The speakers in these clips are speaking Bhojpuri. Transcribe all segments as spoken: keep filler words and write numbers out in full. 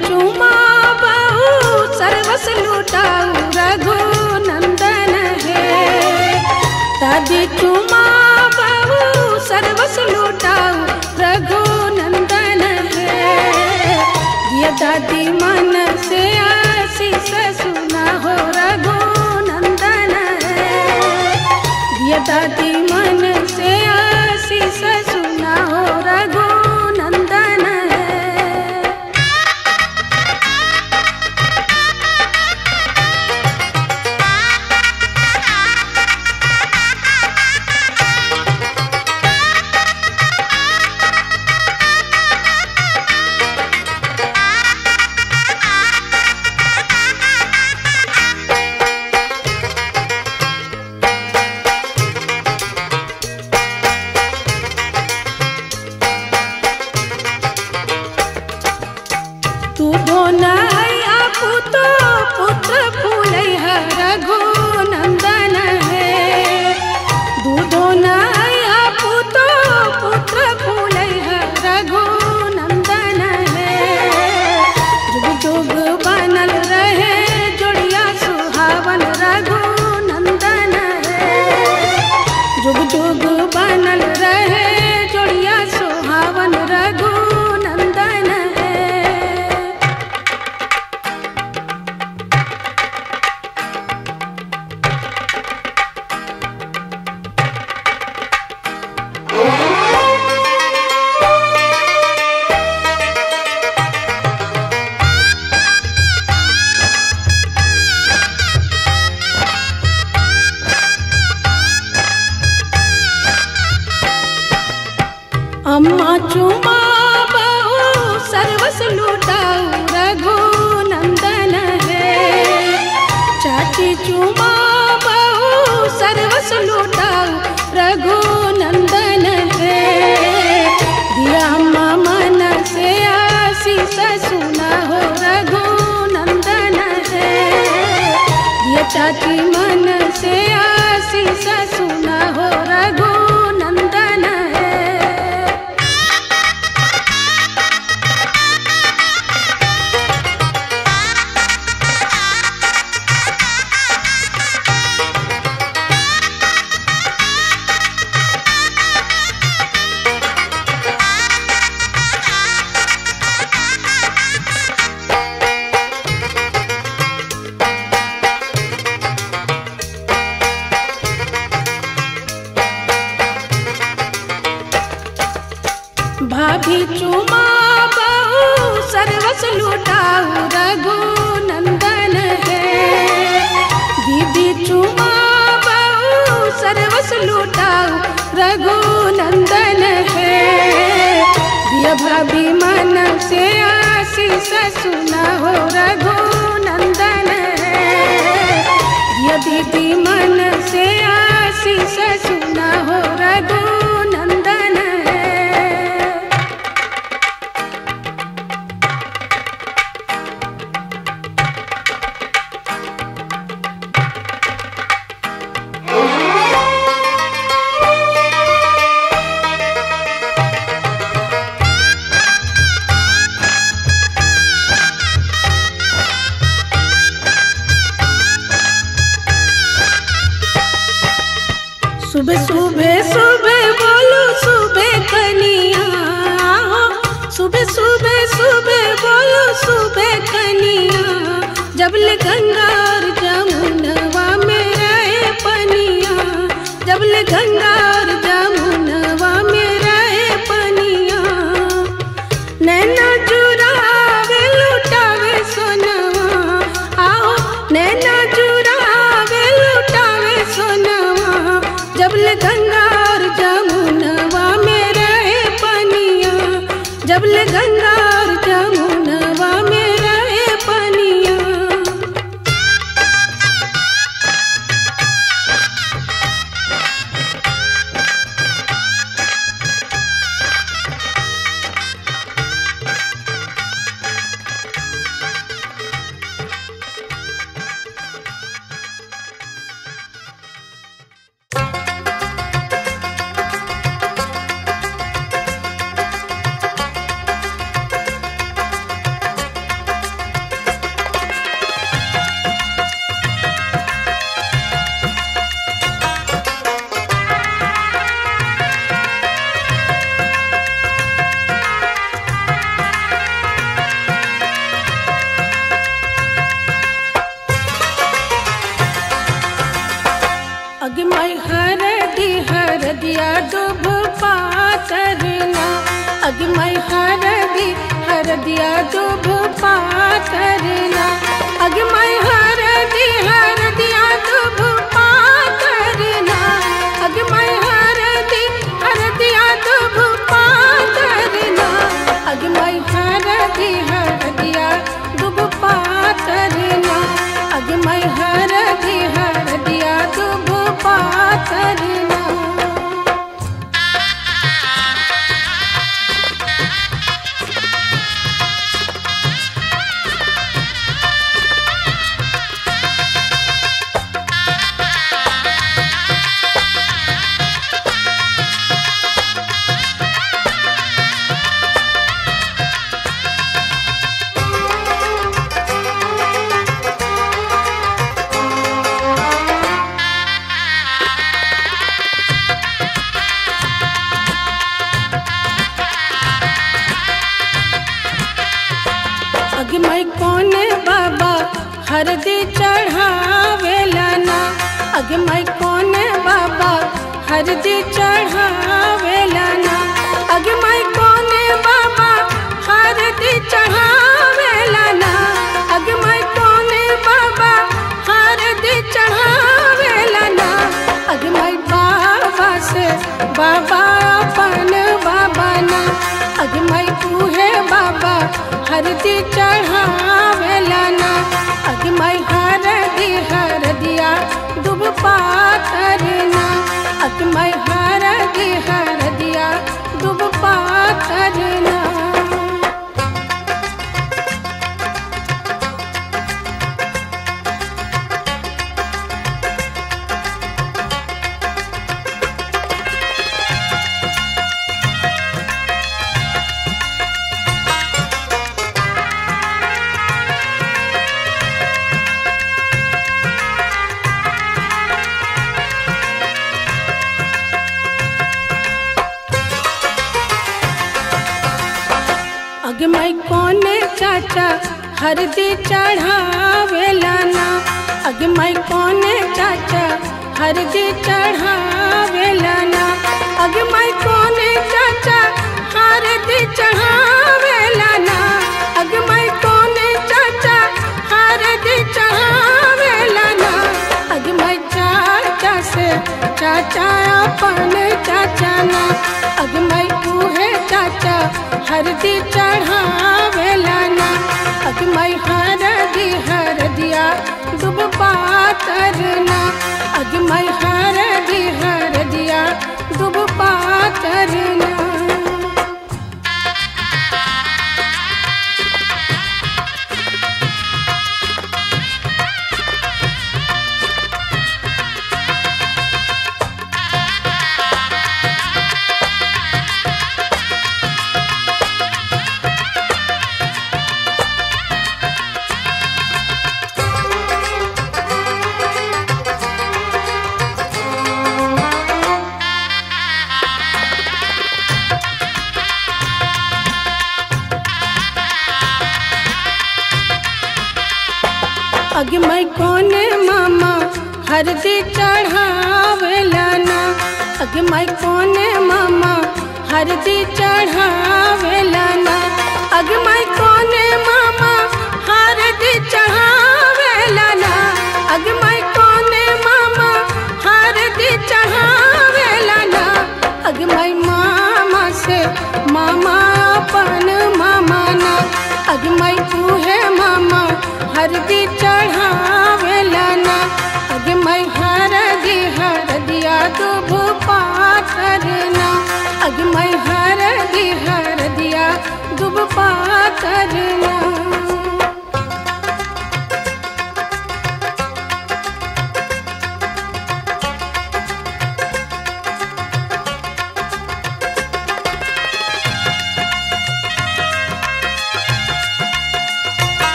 चुमा बहु सर्वस लुटाऊ रघुनंदन है। दादी चुमा बहु सर्वस लुटाऊ रघुनंदन है। दिया दादी मन से आशीष सुना हो रघुनंदन है। दिया दादी मन से आशीष सुना हो रघुनंदन है। तू धोनैया पुतो पुत्र फूलैया रघुनंदन है। दूधो नैया पुतो पुत्र फूलैया रघुनंदन है। जुग जुग बनल रहे जोड़िया सुहावन रघुनंदन है। जुग जुग बनल रहे जोड़िया सुहावन रघुनंदन है। अम्मा चुमा बहु सर्वस लुटाऊ रघुनंदन है। चाची चुमा बहु सर्वस लुटाऊ रघुनंदन है। दिया अम्मा मन से आशीष सुना हो रघुनंदन है। दिया चाची मन से आशीष सुना हो रघुनंदन है। भाभी चुमा बहु सर्वस लुटाऊ रघुनंदन है। दीदी चुमा बहु सर्वस लुटाऊ रघुनंदन है। दिया भाभी मन से आशीष सुना हो रघुनंदन है। दिया दीदी मन से आशीष सुना हो रघुनंदन है। सुबह सुबह सुबह बोलो सुबह कनिया। सुबह सुबह सुबह बोलो सुबह कनिया। जबल गंगा और जमुनवा में रहे पनिया। जबल गंगा और जमुनवा में रहे पनिया। नैना चुरावे लुटावे सोनवा। आओ नैना चुरावे लुटावे सोनवा। जबल गंगा और जमुनवा में रहे पनिया। जबल गंगा और जमुनवा में रहे पनिया। अगमई हरदी हरदिया दुभ पातरना, अगमई हरदी हरदिया दुभ पातरना, अगमई हरदी हरदिया दुभ पातरना, अगमई हरदी हरदिया दुभ पातरना, अगमई हरदी हरदिया दुभ पातरना, अगमई हरदी हरदिया दुभ पातरना। अगमई कोने बाबा हरदी चढ़ावेला ना, अगमई कोने बाबा हरदी चढ़ावेला ना, अगमई कोने बाबा हरदी चढ़ावेला ना, अगमई कोने बाबा हरदी चढ़ावेला ना, अगमई बाबा से बाबा अपन बाबा ना, अगमई उहे बाबा हरदी चढ़ावेला ना, अगमई हरदी हरदिया दुभ पातरना, अगमई हरदी हरदिया दुभ पातरना। अगमई कोने चाचा हरदी चढ़ावेला ना, अगमई कोने चाचा हरदी चढ़ावेला ना, अगमई कोने चाचा हरदी चढ़ावेला ना, अगमई कोने चाचा हरदी चढ़ावेला ना, अगमई चाचा से चाचा अपन चाचा ना, अगमई उहे चाचा हरदी चढ़ावेला ना, अगमई हरदी हरदिया दुभ पातरना, अगमई हरदी हरदिया दुभ पातरना। अगमई कोने मामा हरदी चढ़ावेला ना, अगमई कोने मामा हरदी चढ़ावेला ना, अगमई कोने मामा हरदी चढ़ावेला ना, अगमई कोने मामा हरदी चढ़ावेला ना, अगमई मामा से मामा अपन मामा ना, अगमई उहे मामा हरदी चढ़ावेला ना, अगमई हरदी हरदिया दुभ पातरना, अगमई हरदी हरदिया दुभ पातरना।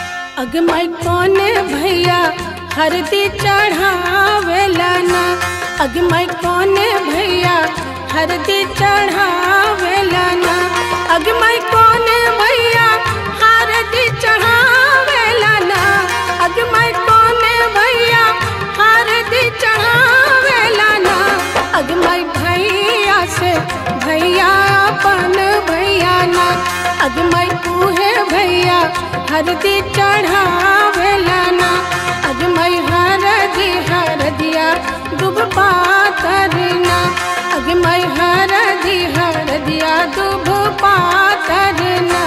अगमई कोने भैया हरदी चढ़ावेला ना, अग मैं कोने भैया हरदी चढ़ावेला ना। अग मैं कोने भैया हरदी चढ़ावेला ना। अग मैं कोने भैया हरदी चढ़ावेला ना। अग मैं भैया से भैया अपन भैया ना। अग मैं तूहे भैया हरदी चढ़ावेला ना। अग मैं हरदी हरदिया दुब पातरना। अग मैं हरदी हरदिया दुब पातरना।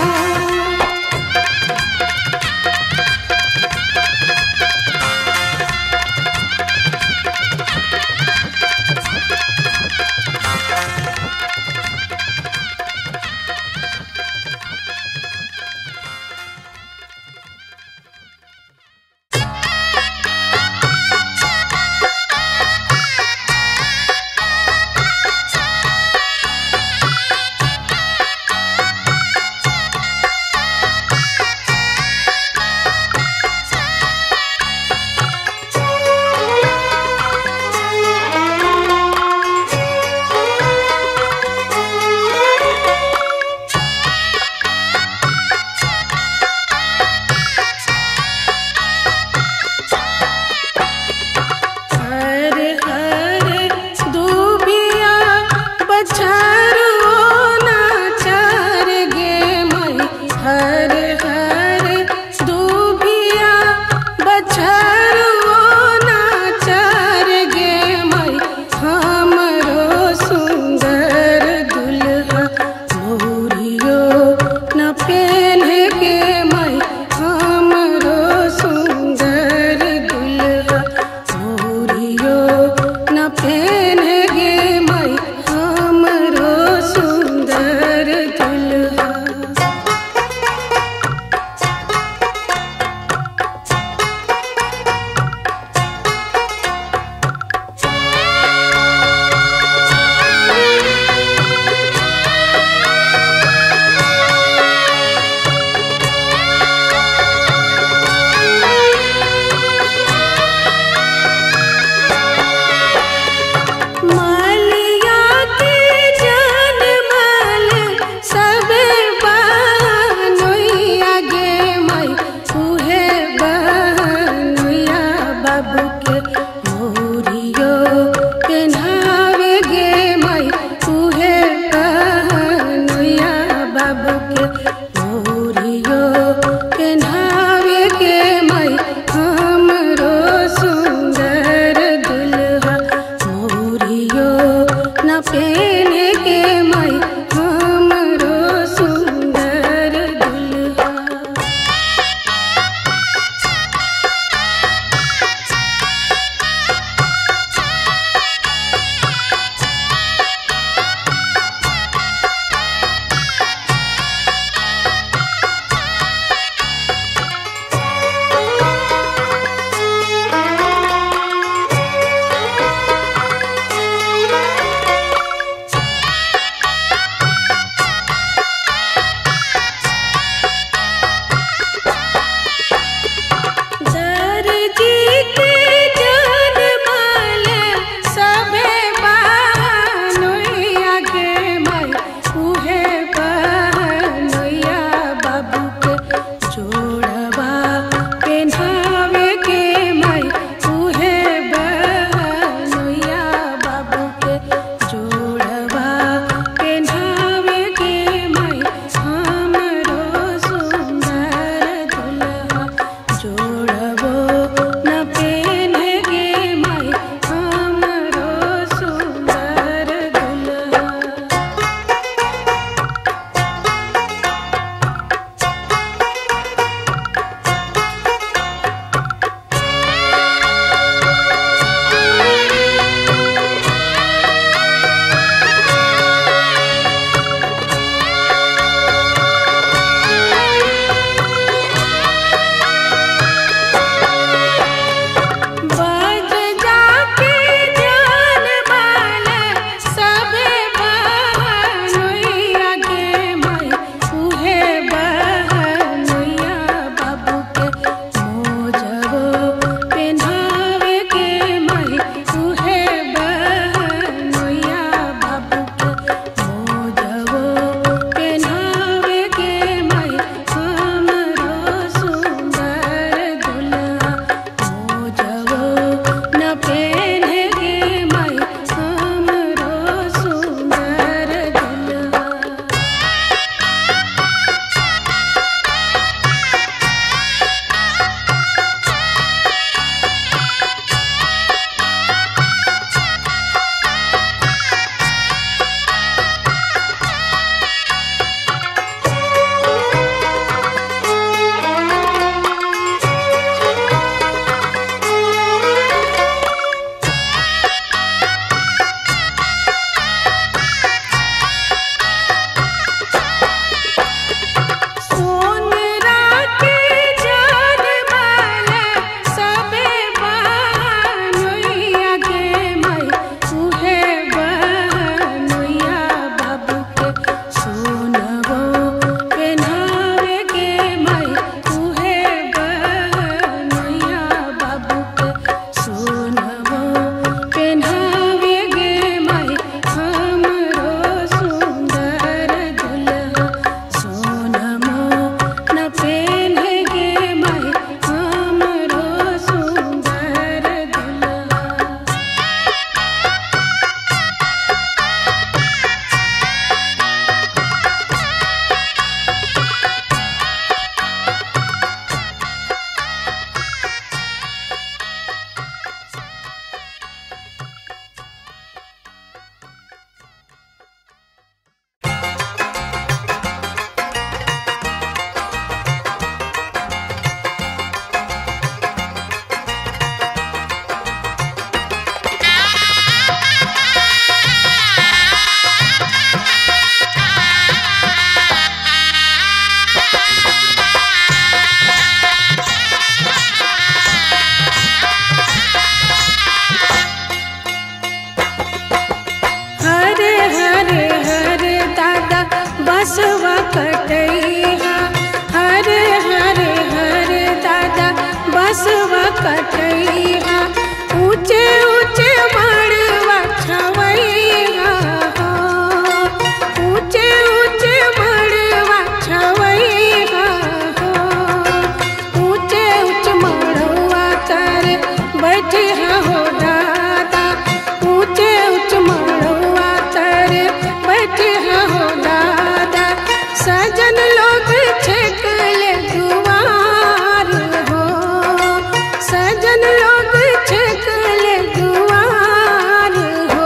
कटैया ऊंचे ऊंचे मड़वा छवैया हो ऊंचे ऊंचे मड़वा छवैया हो ऊंचे ऊंचे मड़वा तर बैठे हो दादा ऊंचे ऊंचे मड़वा तर बैठे हो दादा सजन लोग छेक ले दुआर हो सजन लोग छेक ले दुआर हो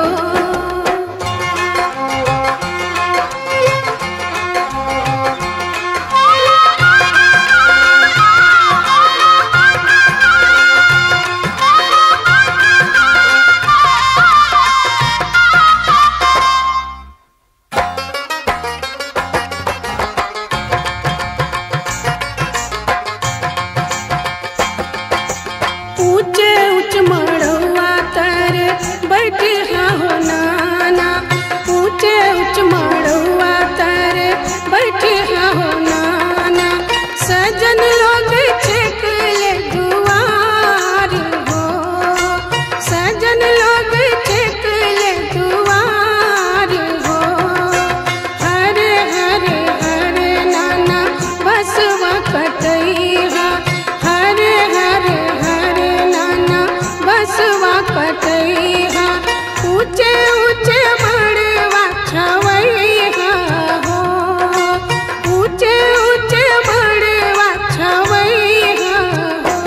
ऊंचे ऊंचे मड़वा तर बैठे हो नाना ऊंचे ऊंचे मड़वा तर बैठे हो नाना सजन लोग छेक ले दुआर हो सजन लोग छेक ले दुआर हो हरे हरे हरे नाना बसवा कटैया हरे हरे हरे नाना बसवा कटैया ऊंचे ऊंचे मड़वा छवैया हो ऊंचे ऊंचे मड़वा छवैया हो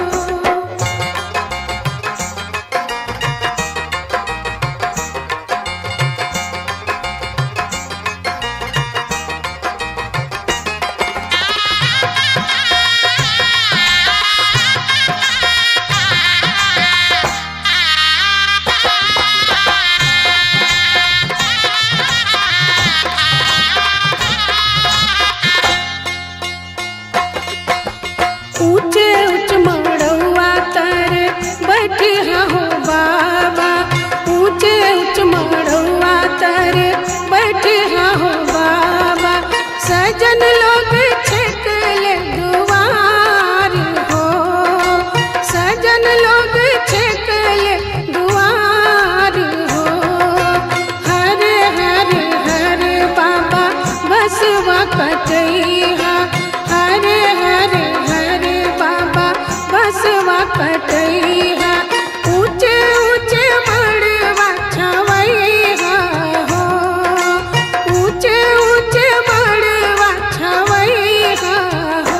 ऊंचे ऊंचे मड़वा तर बैठे हो बाबा ऊंचे ऊंचे मड़वा तर बैठे हो बाबा सजन लोग छेक ले दुआर हो सजन लोग छेक ले दुआर हो हरे हरे हरे बाबा बसवा कटैया हरे हरे हरे बाबा बसवा कटैया ऊंचे ऊंचे मड़वा छवैया हो ऊंचे ऊंचे मड़वा छवैया हो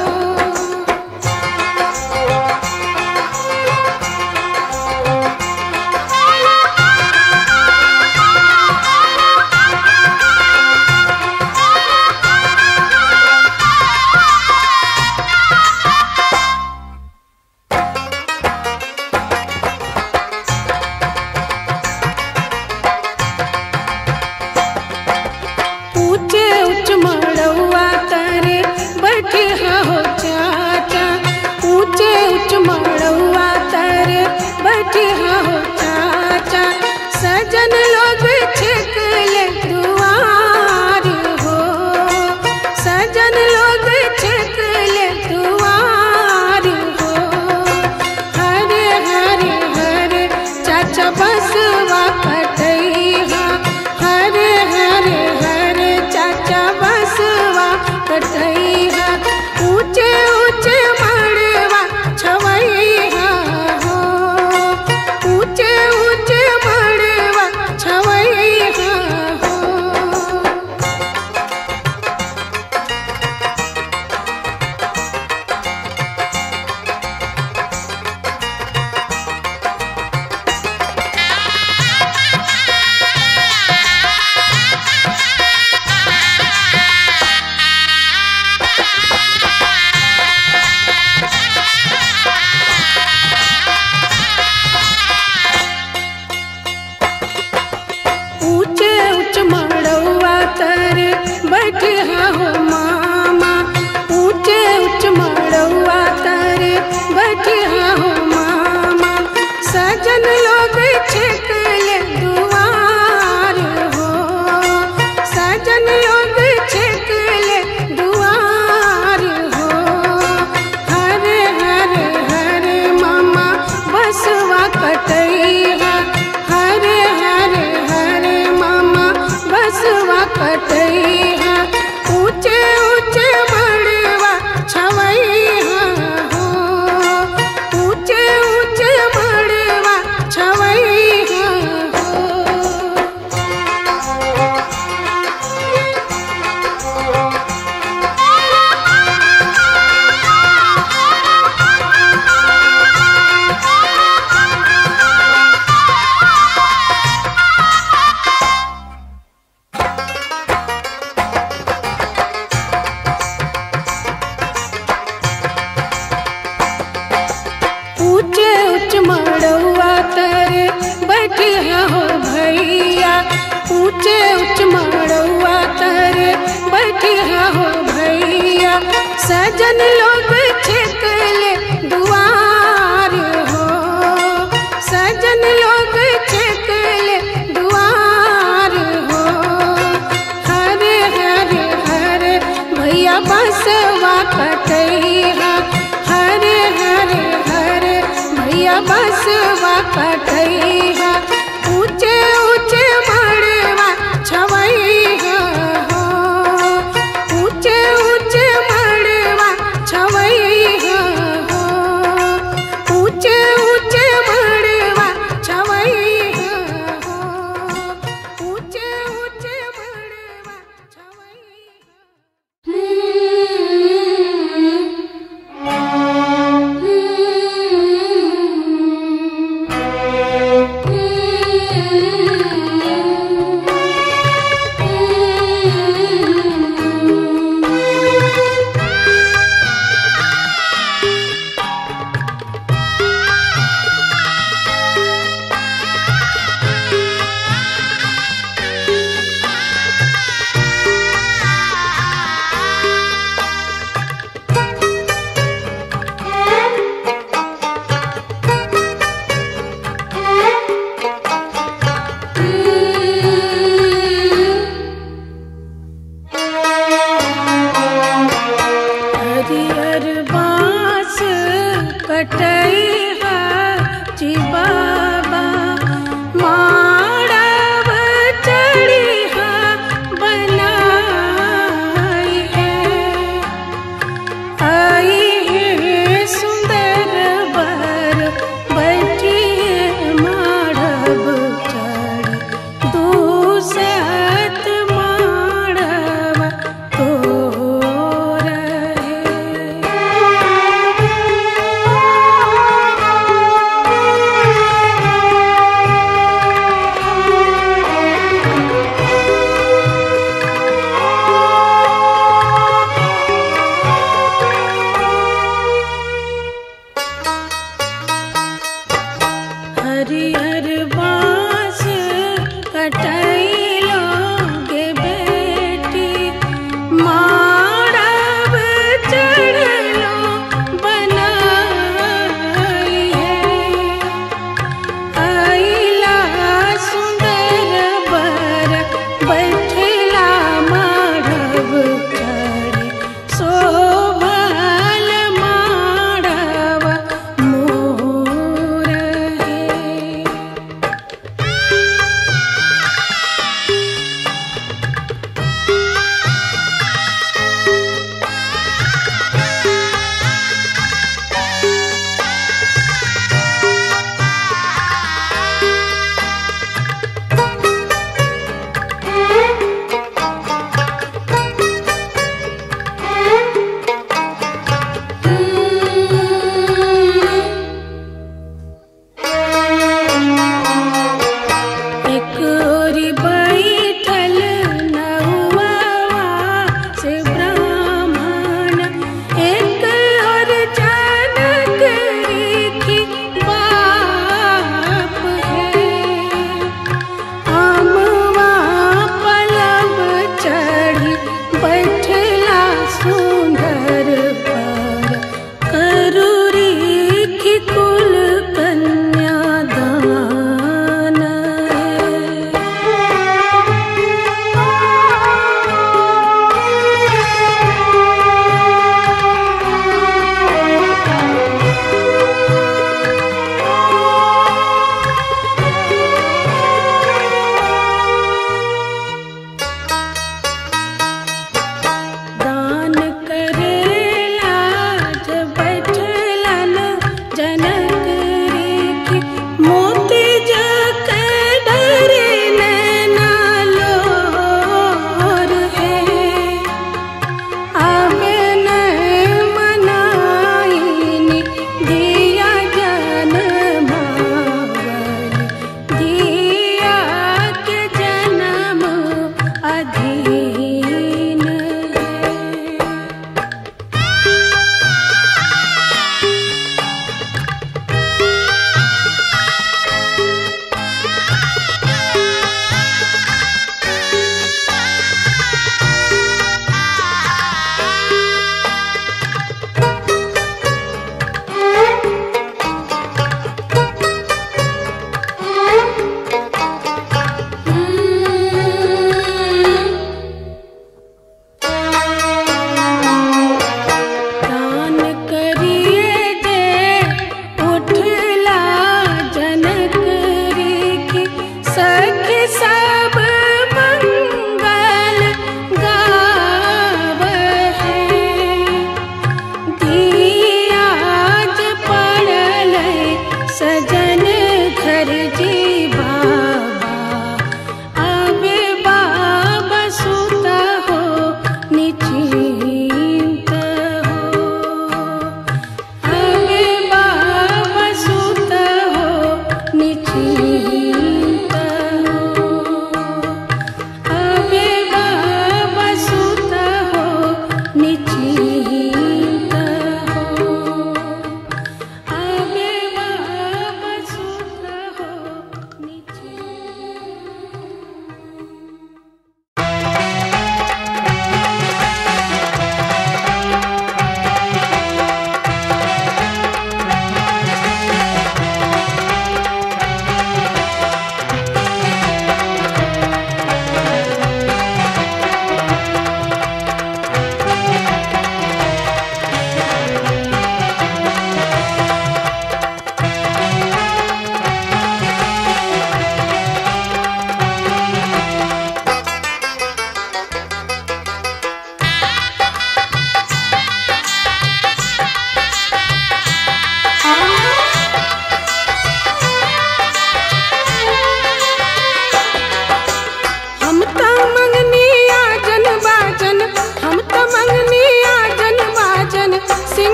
ऊंचे ऊंचे मड़वा तर बैठे हो चाचा ऊंचे ऊंचे मड़वा तर बैठे हो चाचा सजन लोग छेक ले दुआर हो सजन लोग छेक ले दुआर हो हरे हरे हरे चाचा बसवा कटैया हरे हरे हरे चाचा बसवा कटैया ऊंचे ऊंचे मड़वा छवैया हो ऊंचे ऊंचे मड़वा छवैया हो हो भैया ऊंचे उच्च मड़ौआ तरे बैठे हो भैया सजन लोग छेकले दुआर हो सजन लोग छेकले दुआर हो हरे हरे हरे भैया बसवा कटैया हरे हरे हरे भैया बसवा कटैया ऊंचे ऊंचे मड़वा छवैया हो ऊंचे ऊंचे मड़वा छवैया हो ऊंचे ऊंचे मड़वा छवैया हो ऊंचे ऊंचे मड़वा हरियर बाँस कटैया जी बाबा माड़व चढ़िया बनाई है आई है सुंदर बर बैठिए माड़व चढ़ी दूसत माड़व तो हरियर बाँस कटैलो गे बेटी माड़व चढ़लो बनाई है आइला सुंदर बर बैठला माड़व चढ़ी शोभल माड़व मोर है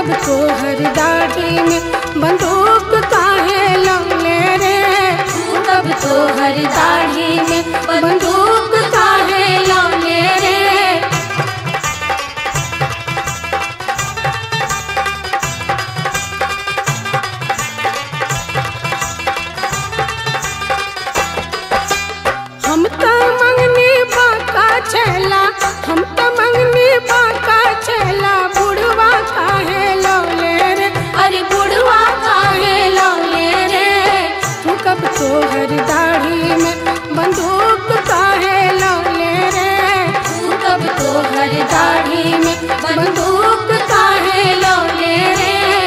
कब तो हर दाढ़ी में बंदूक काहे लौले रे, कब तो हर दाढ़ी में बंदूक काहे लौले रे। हम तो मंगनी बाका छेला, हम तो मंगनी बाका छेला, बुढ़वा काहे लौले रे, अरे बुढ़वा काहे लौले रे। तू कब तो हर दाढ़ी में बंदूक काहे लौले रे, तू कब तो हर दाढ़ी में बंदूक काहे लौले रे।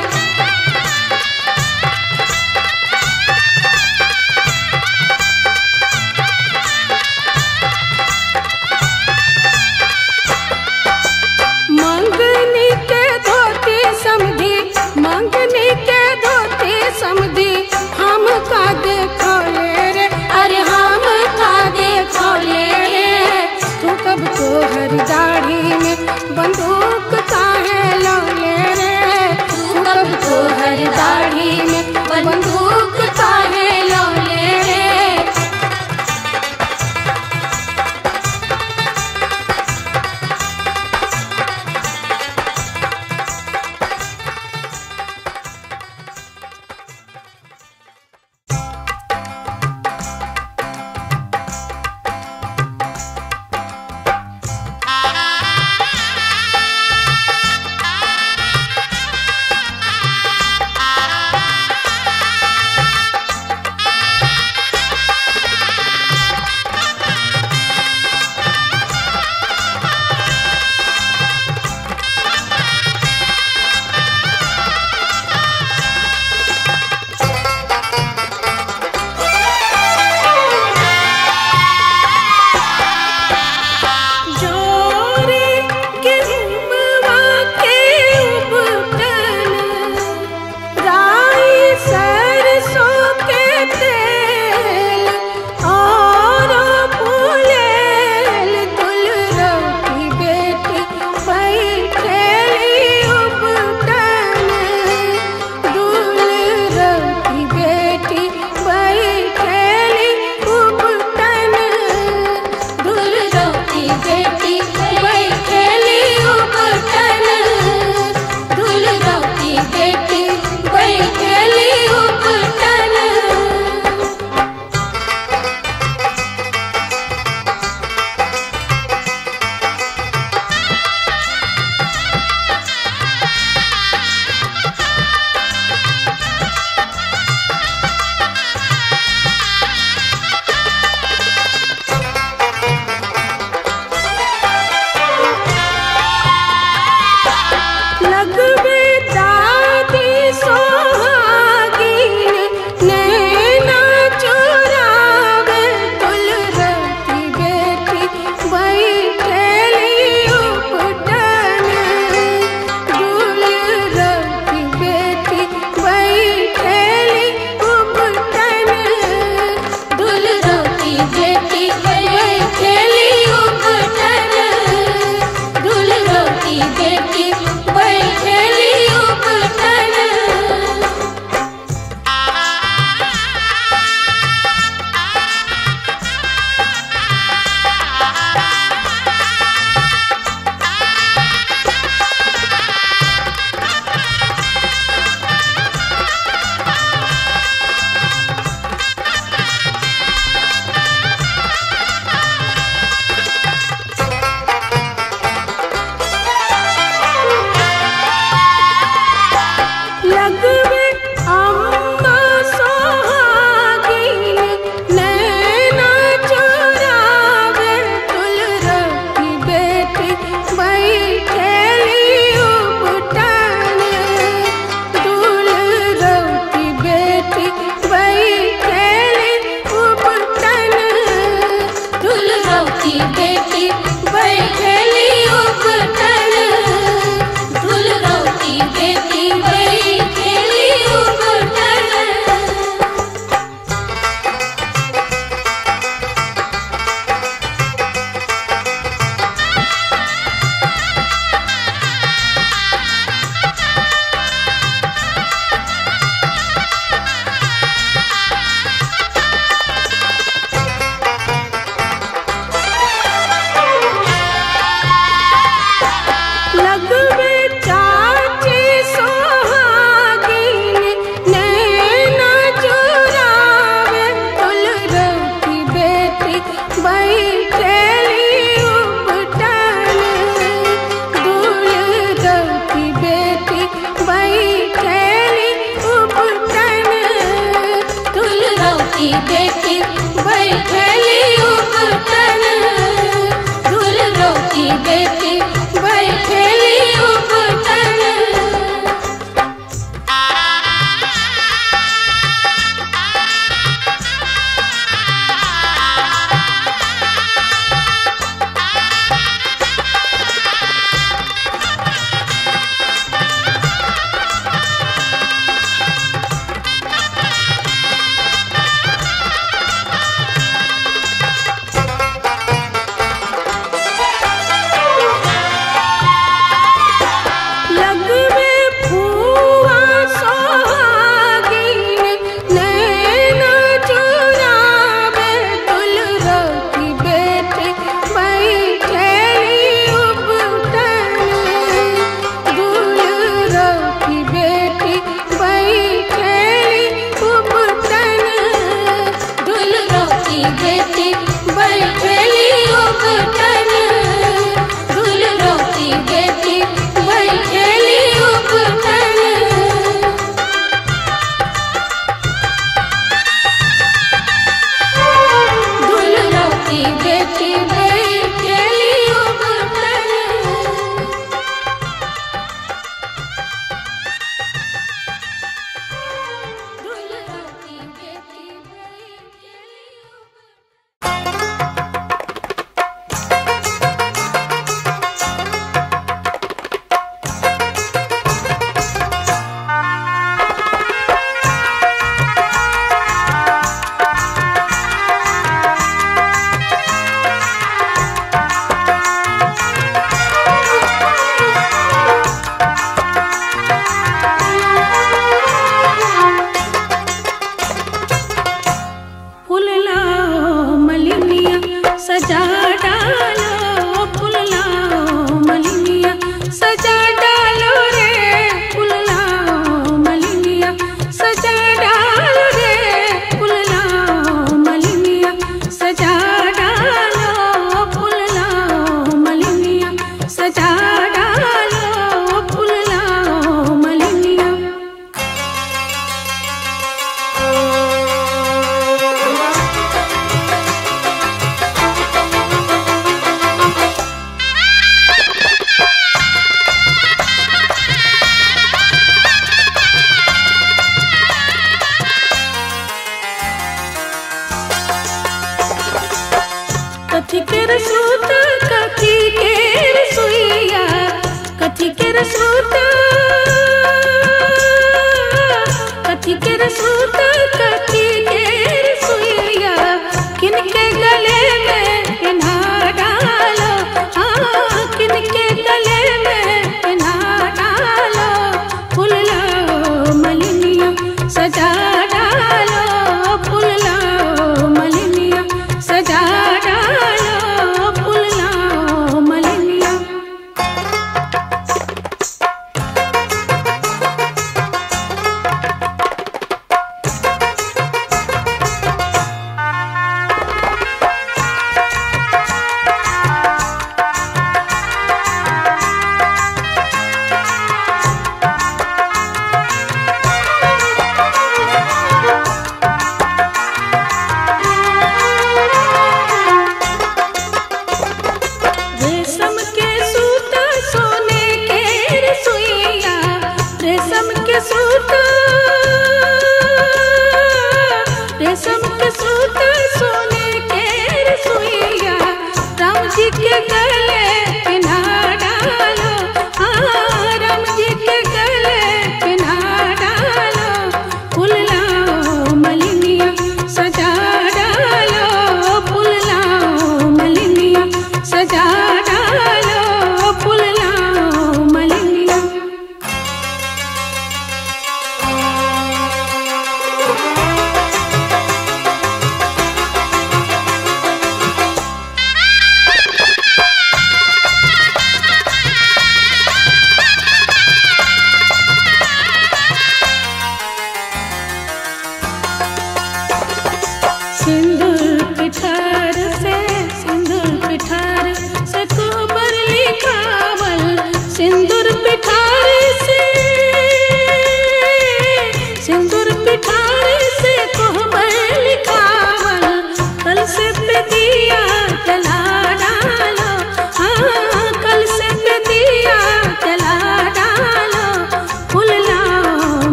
मंगनी के धोती समधी, मंगनी के धोती समधी, हम का देखौले रे, अरे हम का देखौले रे। तू कब तो हर दाढ़ी में बंदूक काहे लौले रे, तू कब तो हर दाढ़ी में बंदूक काहे लौले रे।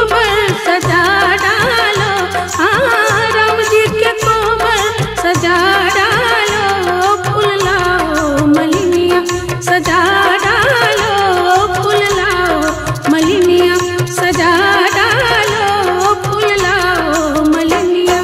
कोमल सजा डालो, हाँ राम जी के कोमल सजा डालो, फूल लाओ मलिनिया सजा डालो, फूल लाओ मलिनिया सजा डालो, फूल लाओ मलिनिया।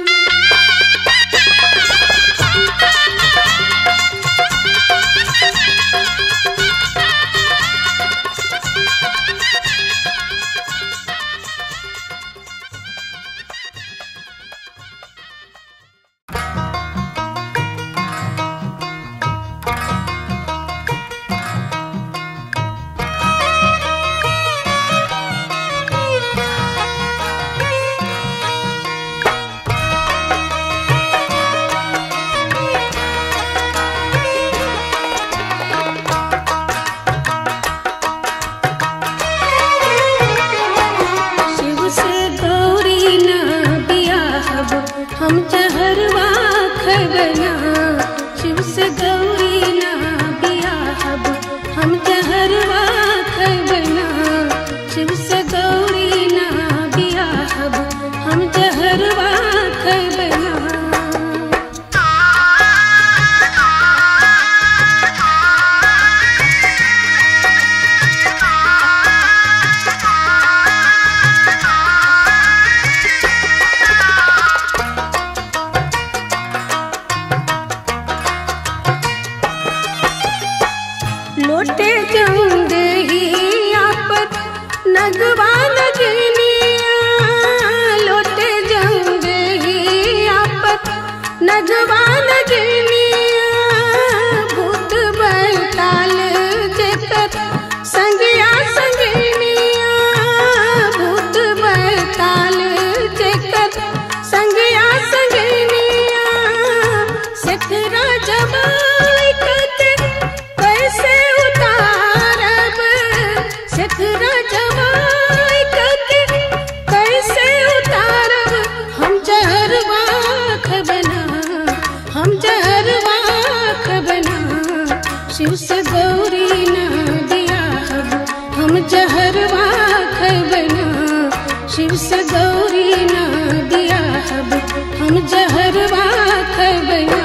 हम जहरवा खबना, शिव से गौरी ना बियाहब, हम जहरवा खबना, शिव से गौरी ना बियाहब, हम जहरवा खबना। लोटे जाऊंगे ही आपत नगवा नगनिया, लोटे जाऊंगे ही आपत नगवा नगनिया, भूत बैताल जेकर संगिया संगनिया, भूत बैताल जेकर संगिया संगनिया, सिखरा जमाई कते कैसे उतारब, सिखरा जमाई कते कैसे उतारब, हम जहरवा खबना, हम जहरवा खबना, शिव से गौरी ना बियाहब, हम जहरवा खबना, शिव से गौरी ना बियाहब, हम जहरवा खबना।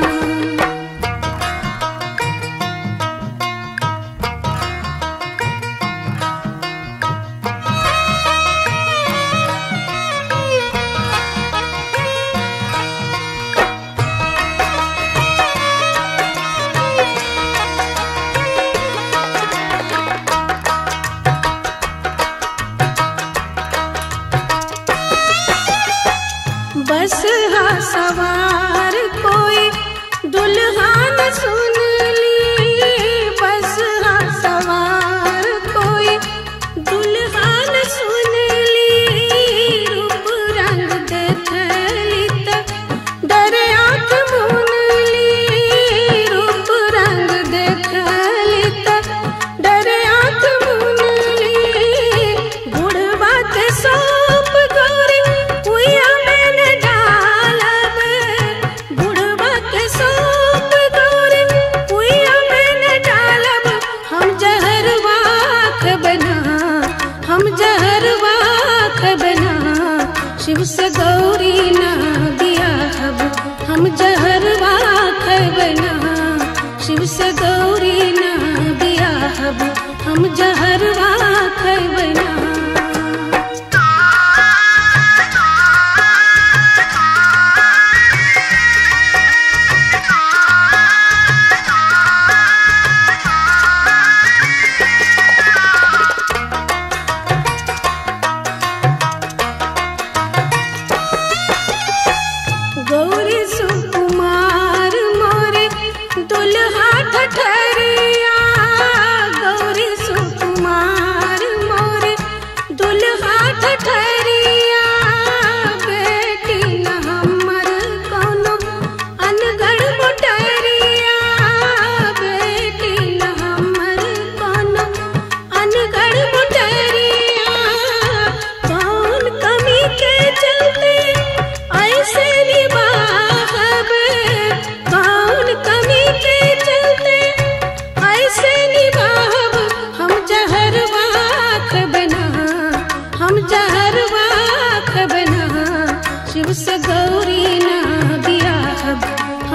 बस हा सवार कोई दुल्हा न सुन ली, बस हा सवार कोई दुल्हा न सुन ली, रूप रंग देखली तक डरे आँख मून ली, रूप रंग देखली तक डरे आँख मून ली, बुढ़वा के सौंप गौरी हुआ मैंने डालब, बुढ़वा के सौंप गौरी हुआ मैंने डालब, हम जहरवा खबना, हम जहरवा खबना, शिव से गौरी ना बियाहब, हम जहरवा खबना, शिव से गौरी ना बियाहब, हम जहरवा खबना। गौरी सुकुमार मोरे दुल्हा ठठरिया, गौरी सुकुमार मोरे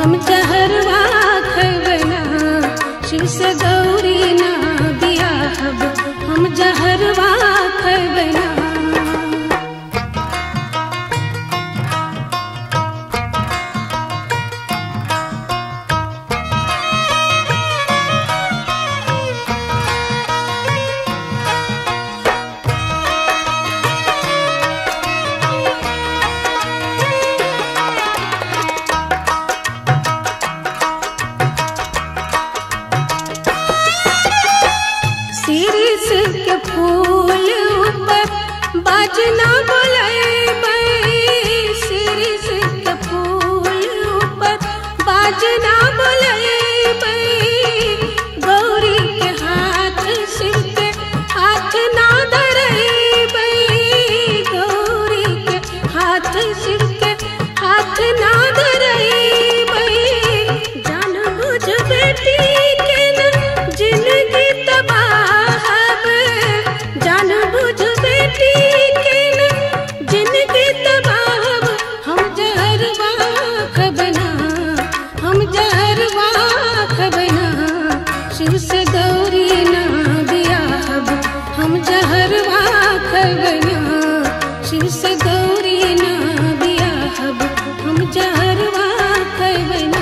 हम जहरवा खैबना शिव से गौरी ना बियाहब हम जहरवा खैबना। शिरीष के फूल ऊपर बाजना बोलेबै शिरीष के फूल ऊपर बाजना बोलेबै गौरी के हाथ शिव के हाथ ना धरेबै गौरी के हाथ शिव के हाथ ना धरेबै जान बुझ बेटी के न जिंदगी तबाह जान बुझ बेटी के न जिंदगी तबाह हम जहरवा खबना हम जहरवा खबना शिव से गौरी ना बियाहब हम जहरवा खबना शिव से गौरी ना बियाहब हम जहरवा खबना।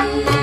रे।